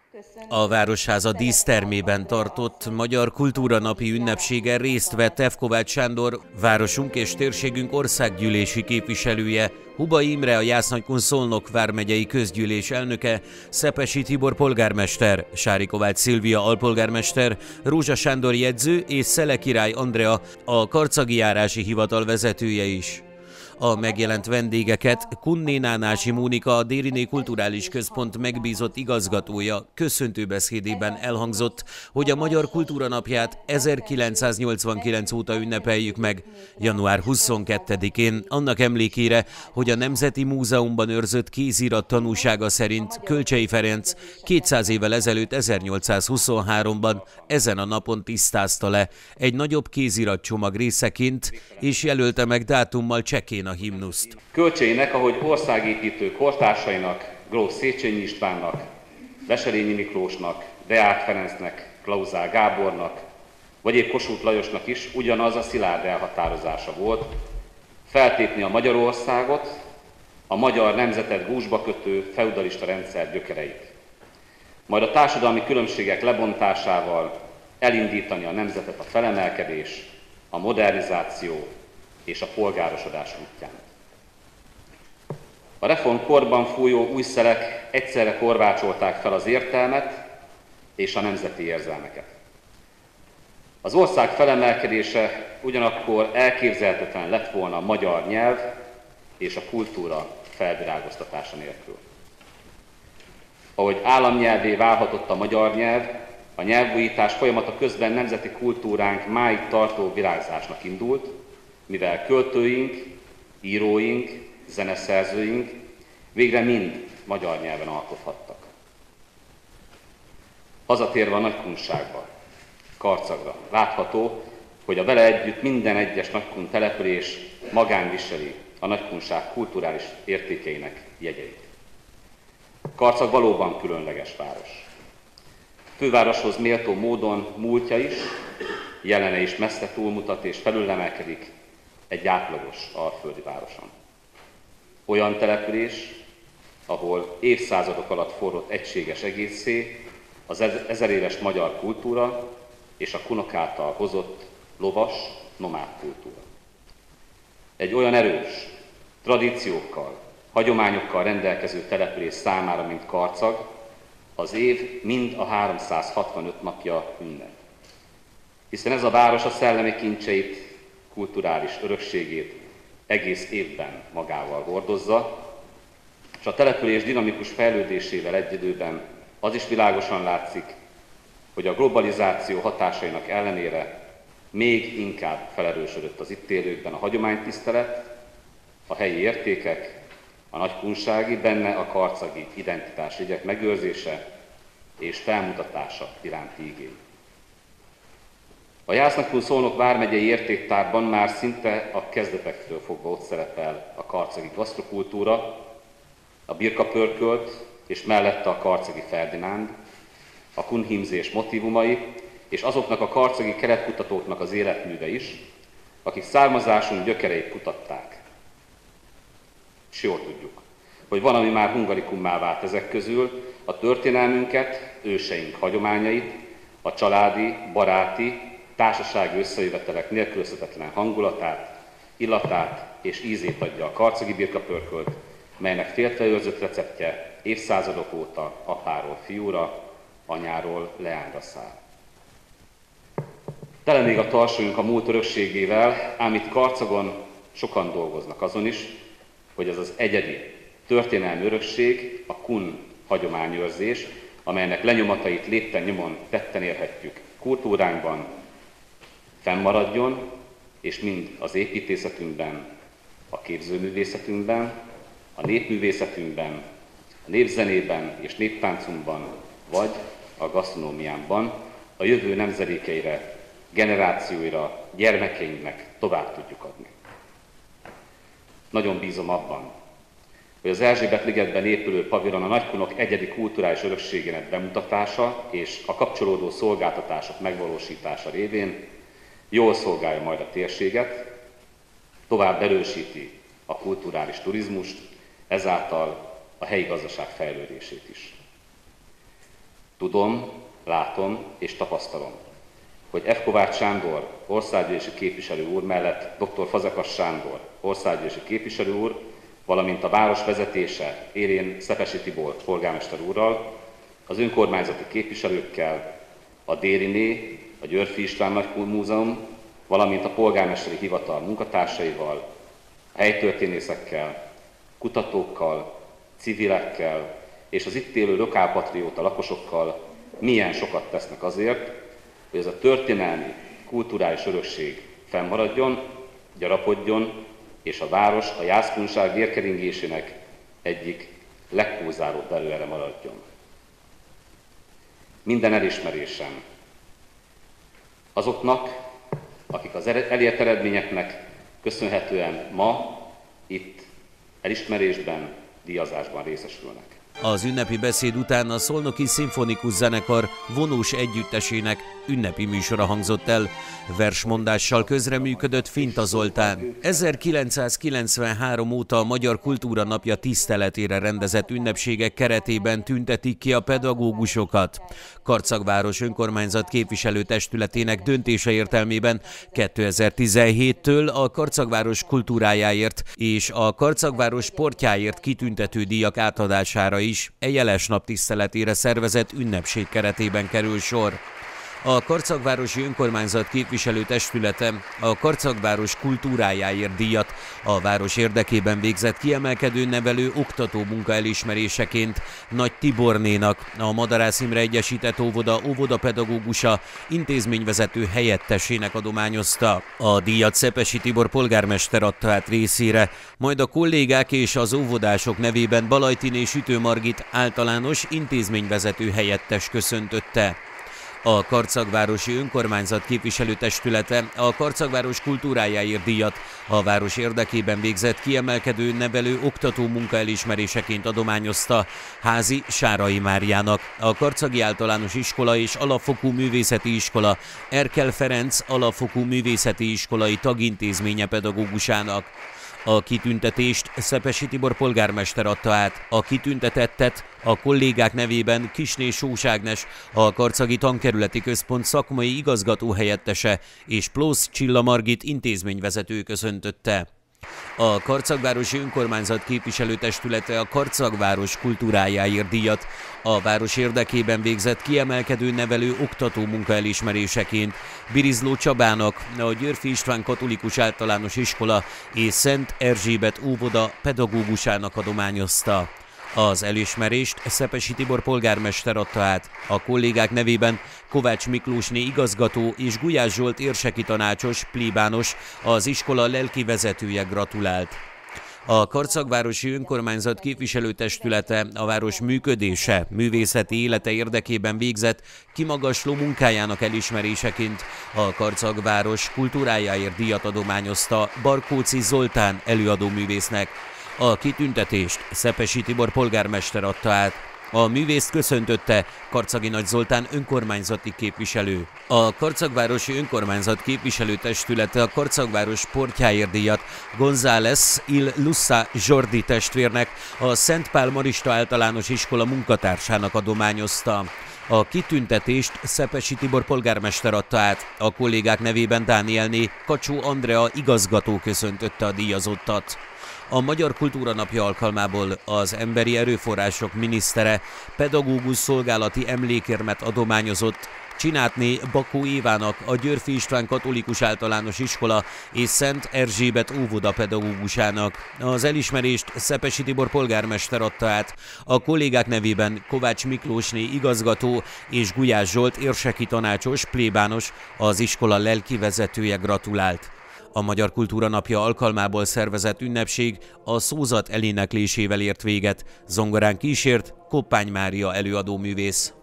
A Városháza dísztermében tartott Magyar Kultúra Napi ünnepségen részt vett F. Kovács Sándor, városunk és térségünk országgyűlési képviselője, Hubai Imre, a Jász-Nagykun-Szolnok vármegyei közgyűlés elnöke, Szepesi Tibor polgármester, Sári Kovács Szilvia alpolgármester, Rózsa Sándor jegyző és Szele Király Andrea, a Karcagi járási hivatal vezetője is. A megjelent vendégeket Kunné Nánási Mónika, a Dériné Kulturális Központ megbízott igazgatója köszöntőbeszédében elhangzott, hogy a Magyar Kultúra Napját 1989 óta ünnepeljük meg, január 22-én, annak emlékére, hogy a Nemzeti Múzeumban őrzött kézirat tanúsága szerint Kölcsey Ferenc 200 évvel ezelőtt 1823-ban ezen a napon tisztázta le egy nagyobb kéziratcsomag részeként, és jelölte meg dátummal csekkén a himnuszt. Kölcseynek, ahogy országépítő kortársainak, Gróf Széchenyi Istvánnak, Veselényi Miklósnak, Deák Ferencnek, Klauzál Gábornak, vagy épp Kossuth Lajosnak is ugyanaz a szilárd elhatározása volt, feltépni a Magyarországot, a magyar nemzetet gúzsba kötő feudalista rendszer gyökereit. Majd a társadalmi különbségek lebontásával elindítani a nemzetet a felemelkedés, a modernizáció és a polgárosodás útján. A reformkorban fújó új szelek egyszerre korbácsolták fel az értelmet és a nemzeti érzelmeket. Az ország felemelkedése ugyanakkor elképzelhetetlen lett volna a magyar nyelv és a kultúra felvirágoztatása nélkül. Ahogy államnyelvé válhatott a magyar nyelv, a nyelvújítás folyamata közben nemzeti kultúránk máig tartó virágzásnak indult, mivel költőink, íróink, zeneszerzőink végre mind magyar nyelven alkothattak. Hazatérve a nagykunságba, Karcagra, látható, hogy a vele együtt minden egyes nagykun település magán viseli a nagykunság kulturális értékeinek jegyeit. Karcag valóban különleges város. Fővároshoz méltó módon múltja is, jelene is messze túlmutat és felülemelkedik egy átlagos alföldi városon. Olyan település, ahol évszázadok alatt forrott egységes egészé az ezeréves magyar kultúra és a kunok által hozott lovas, nomád kultúra. Egy olyan erős, tradíciókkal, hagyományokkal rendelkező település számára, mint Karcag, az év mind a 365 napja ünnep. Hiszen ez a város a szellemi kincseit, kulturális örökségét egész évben magával hordozza, és a település dinamikus fejlődésével egy időben az is világosan látszik, hogy a globalizáció hatásainak ellenére még inkább felerősödött az itt élőkben a hagyománytisztelet, a helyi értékek, a nagykunsági, benne a karcagi identitásjegyek megőrzése és felmutatása iránti igény. A Jász-Nagykun-Szolnok vármegyei értéktárban már szinte a kezdetektől fogva ott szerepel a karcagi gasztrokultúra, a birkapörkölt és mellette a karcagi Ferdinánd, a kunhímzés motívumai és azoknak a karcagi keletkutatóknak az életműve is, akik származásunk gyökereit kutatták. És jól tudjuk, hogy van, ami már hungarikummá vált ezek közül, a történelmünket, őseink hagyományait, a családi, baráti, társasági összejövetelek nélkülözhetetlen hangulatát, illatát és ízét adja a karcagi birkapörkölt, melynek féltve őrzött receptje évszázadok óta apáról fiúra, anyáról leányra száll. Tele még a tarsójunk a múlt örökségével, ám itt Karcagon sokan dolgoznak azon is, hogy ez az egyedi történelmi örökség, a kun hagyományőrzés, amelynek lenyomatait lépten nyomon tetten érhetjük kultúránkban, fennmaradjon, és mind az építészetünkben, a képzőművészetünkben, a népművészetünkben, a népzenében és néptáncunkban, vagy a gasztronómiánkban a jövő nemzedékeire, generációira, gyermekeinknek tovább tudjuk adni. Nagyon bízom abban, hogy az Erzsébet-ligetben épülő pavilon a nagykunok egyedi kulturális örökségének bemutatása és a kapcsolódó szolgáltatások megvalósítása révén jól szolgálja majd a térséget, tovább erősíti a kulturális turizmust, ezáltal a helyi gazdaság fejlődését is. Tudom, látom és tapasztalom, hogy F. Kovács Sándor országgyűlési képviselő úr mellett dr. Fazekas Sándor országgyűlési képviselő úr, valamint a város vezetése élén Szepesi Tibor polgármester úrral, az önkormányzati képviselőkkel, a Dériné, a Györffy István Nagymúzeum, valamint a polgármesteri hivatal munkatársaival, a helytörténészekkel, kutatókkal, civilekkel és az itt élő lokálpatrióta lakosokkal milyen sokat tesznek azért, hogy ez a történelmi, kulturális örökség fennmaradjon, gyarapodjon, és a város a jászkunság vérkeringésének egyik legpulzálóbb előere maradjon. Minden elismerésem azoknak, akik az elért eredményeknek köszönhetően ma itt elismerésben, díjazásban részesülnek. Az ünnepi beszéd után a Szolnoki Szimfonikus Zenekar vonós együttesének ünnepi műsora hangzott el. Versmondással közreműködött Finta Zoltán. 1993 óta a Magyar Kultúra Napja tiszteletére rendezett ünnepségek keretében tüntetik ki a pedagógusokat. Karcagváros önkormányzat képviselőtestületének döntése értelmében 2017-től a Karcagváros kultúrájáért és a Karcagváros sportjáért kitüntető díjak átadására is jeles nap tiszteletére szervezett ünnepség keretében kerül sor. A Karcagvárosi Önkormányzat képviselőtestülete a Karcagváros kultúrájáért díjat a város érdekében végzett kiemelkedő nevelő oktató munka elismeréseként Nagy Tibornénak, a Madarász Imre Egyesített Óvoda óvodapedagógusa, intézményvezető helyettesének adományozta. A díjat Szepesi Tibor polgármester adta át részére, majd a kollégák és az óvodások nevében Balajtiné Sütő Margit általános intézményvezető helyettes köszöntötte. A Karcagvárosi Önkormányzat képviselőtestülete a Karcagváros kultúrájáért díjat a város érdekében végzett kiemelkedő nevelő oktató munka elismeréseként adományozta Házi Sárai Máriának, a Karcagi Általános Iskola és Alapfokú Művészeti Iskola Erkel Ferenc Alapfokú Művészeti Iskolai Tagintézménye pedagógusának. A kitüntetést Szepesi Tibor polgármester adta át. A kitüntetettet a kollégák nevében Kisné Sós Ágnes, a Karcagi Tankerületi Központ szakmai igazgató helyettese és Plósz Csilla Margit intézményvezető köszöntötte. A Karcagvárosi Önkormányzat képviselőtestülete a Karcagváros kultúrájáért díjat a város érdekében végzett kiemelkedő nevelő oktató munka elismeréseként Birizló Csabának, a Györffy István Katolikus Általános Iskola és Szent Erzsébet óvoda pedagógusának adományozta. Az elismerést Szepesi Tibor polgármester adta át. A kollégák nevében Kovács Miklósné igazgató és Gulyás Zsolt érseki tanácsos, plébános, az iskola lelki vezetője gratulált. A Karcagvárosi Önkormányzat képviselőtestülete a város működése, művészeti élete érdekében végzett kimagasló munkájának elismeréseként a Karcagváros kultúrájáért díjat adományozta Barkóczy Zoltán előadóművésznek. A kitüntetést Szepesi Tibor polgármester adta át. A művészt köszöntötte Karcagi Nagy Zoltán önkormányzati képviselő. A Karcagvárosi Önkormányzat képviselőtestülete a Karcagváros sportjáért díjat González Il Lussa Jordi testvérnek, a Szent Pál Marista Általános Iskola munkatársának adományozta. A kitüntetést Szepesi Tibor polgármester adta át. A kollégák nevében Dánielné Kacsó Andrea igazgató köszöntötte a díjazottat. A Magyar Kultúra Napja alkalmából az Emberi Erőforrások minisztere pedagógus szolgálati emlékérmet adományozott Csinátné Bakó Évának, a Györffy István Katolikus Általános Iskola és Szent Erzsébet óvoda pedagógusának. Az elismerést Szepesi Tibor polgármester adta át. A kollégák nevében Kovács Miklósné igazgató és Gulyás Zsolt érseki tanácsos, plébános, az iskola lelki vezetője gratulált. A Magyar Kultúra Napja alkalmából szervezett ünnepség a szózat eléneklésével ért véget. Zongorán kísért Koppány Mária előadóművész.